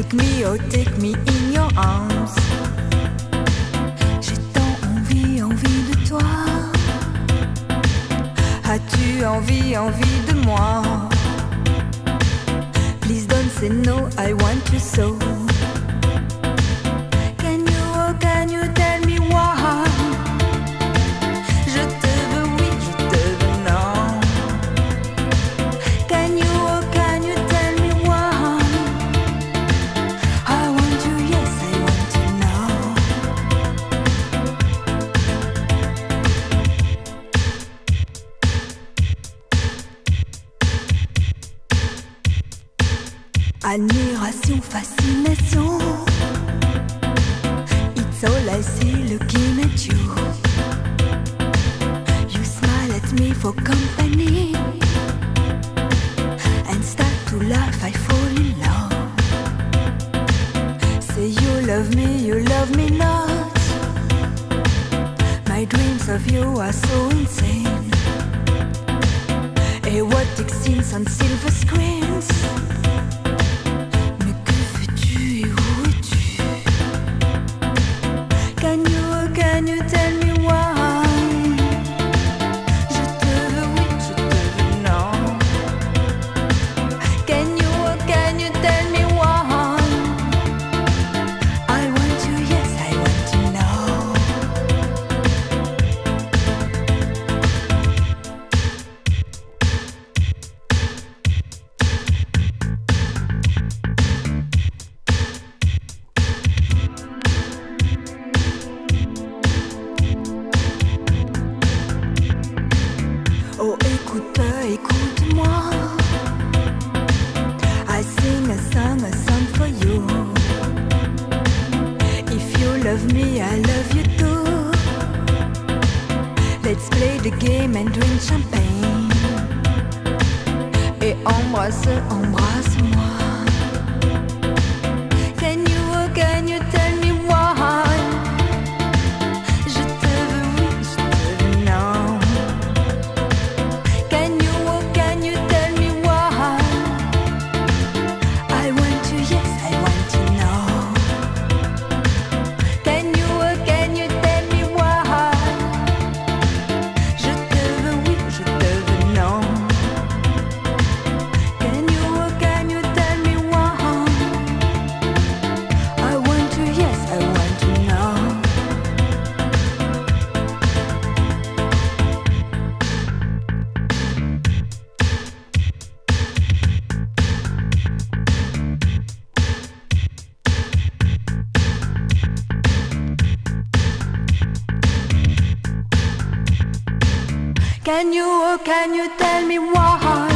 Took me, oh take me in your arms. J'ai tant envie, envie de toi. As-tu envie, envie de moi? Please don't say no, I want you so. Can you tell me why? Je te veux oui, je te veux non. Can you tell me why? I want you, yes, I want you now. Admiration, fascination. It's all I see looking at you. You smile at me for company and start to laugh, I fall in love. Say you love me not. My dreams of you are so insane. Erotic scenes on silver screens. Can you tell me why? Je te veux oui, je te veux non. Can you tell me why? I want you, yes, I want you now. Oh écoute-moi. I sing a song for you. If you love me, I love you too. Let's play the game and drink champagne. Et embrasse-moi. Can you tell me why? Je te veux oui, je te veux non. Can you tell me why? I want you, yes, I want you now. Can you tell me why? Je te veux oui, je te veux non. Can you tell me why? I want you, yes, I want you now. Can you tell me why?